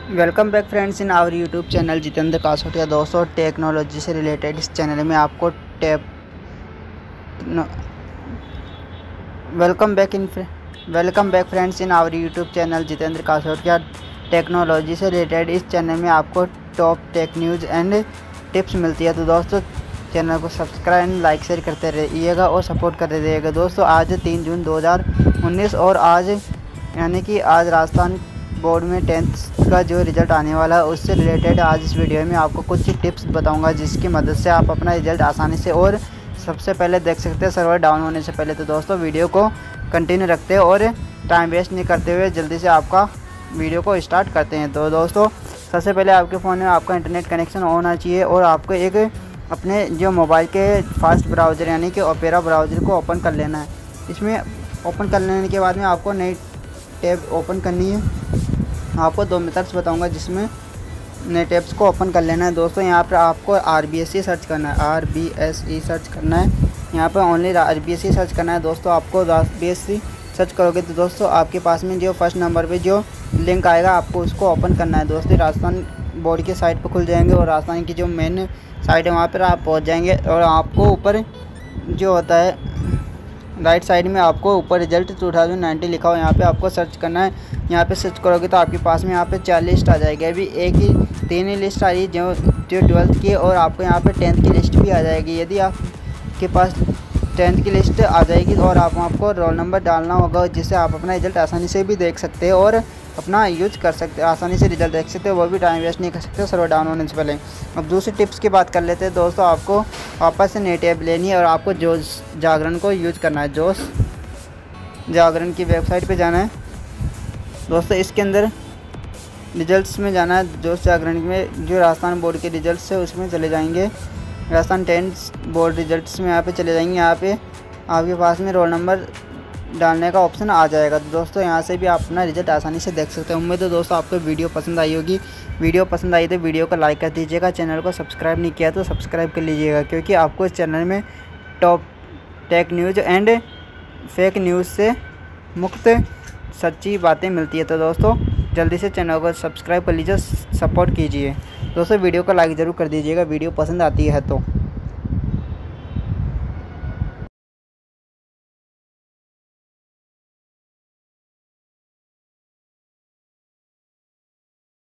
Welcome back friends in our YouTube channel Jitendra Kasotiya. दोस्तों, technology से related इस चैनल में आपको welcome back friends in our YouTube channel Jitendra Kasotiya. Technology से रिलेटेड इस चैनल में आपको top tech news and tips मिलती है। तो दोस्तों, चैनल को सब्सक्राइब एंड लाइक शेयर करते रहिएगा और सपोर्ट करते रहिएगा। दोस्तों, आज 3 जून 2019 और आज यानी कि आज राजस्थान बोर्ड में 10th का जो रिज़ल्ट आने वाला है उससे रिलेटेड आज इस वीडियो में आपको कुछ टिप्स बताऊंगा, जिसकी मदद से आप अपना रिज़ल्ट आसानी से और सबसे पहले देख सकते हैं सर्वर डाउन होने से पहले। तो दोस्तों, वीडियो को कंटिन्यू रखते हैं और टाइम वेस्ट नहीं करते हुए जल्दी से आपका वीडियो को स्टार्ट करते हैं। तो दोस्तों, सबसे पहले आपके फ़ोन में आपका इंटरनेट कनेक्शन होना चाहिए और आपको एक अपने जो मोबाइल के फास्ट ब्राउज़र यानी कि ओपेरा ब्राउज़र को ओपन कर लेना है। इसमें ओपन कर लेने के बाद में आपको नई टैब ओपन करनी है। आपको 2 मेथड्स बताऊंगा जिसमें नए टैब्स को ओपन कर लेना है। दोस्तों, यहाँ पर आपको RBSE सर्च करना है, RBSE सर्च करना है। यहाँ पर ओनली RBSE सर्च करना है। दोस्तों, आपको RBSE सर्च करोगे तो दोस्तों आपके पास में जो फर्स्ट नंबर पे जो लिंक आएगा आपको उसको ओपन करना है। दोस्तों, राजस्थान बोर्ड के साइट पर खुल जाएंगे और राजस्थान की जो मेन साइट है वहाँ पर आप पहुँच जाएंगे और आपको ऊपर जो होता है राइट साइड में आपको ऊपर रिजल्ट 2019 लिखा हो, यहाँ पे आपको सर्च करना है। यहाँ पे सर्च करोगे तो आपके पास में यहाँ पे 4 लिस्ट आ जाएगी। अभी 3 ही लिस्ट आ रही है जो 12th की, और आपको यहाँ पे 10th की लिस्ट भी आ जाएगी। यदि आपके पास 10th की लिस्ट आ जाएगी और आपको रोल नंबर डालना होगा, जिससे आप अपना रिजल्ट आसानी से भी देख सकते हैं और अपना यूज कर सकते हैं, आसानी से रिजल्ट देख सकते हैं, वो भी टाइम वेस्ट नहीं कर सकते सर्वर डाउन होने से पहले। अब दूसरी टिप्स की बात कर लेते हैं। दोस्तों, आपको वापस से नई टैब लेनी है और आपको जोश जागरण को यूज करना है। जोश जागरण की वेबसाइट पे जाना है। दोस्तों, इसके अंदर रिजल्ट्स में जाना है। जोश जागरण में जो राजस्थान बोर्ड के रिजल्ट्स है उसमें चले जाएंगे। राजस्थान 10th बोर्ड रिजल्ट्स में यहाँ पे चले जाएंगे। यहाँ पे आपके पास में रोल नंबर डालने का ऑप्शन आ जाएगा। तो दोस्तों, यहाँ से भी आप अपना रिजल्ट आसानी से देख सकते हैं। उम्मीद है दोस्तों आपको वीडियो पसंद आई होगी। वीडियो पसंद आई तो वीडियो को लाइक कर दीजिएगा। चैनल को सब्सक्राइब नहीं किया तो सब्सक्राइब कर लीजिएगा, क्योंकि आपको इस चैनल में top tech news and fake news से मुक्त सच्ची बातें मिलती है। तो दोस्तों, जल्दी से चैनल को सब्सक्राइब कर लीजिए, सपोर्ट कीजिए। दोस्तों, वीडियो को लाइक ज़रूर कर दीजिएगा वीडियो पसंद आती है तो।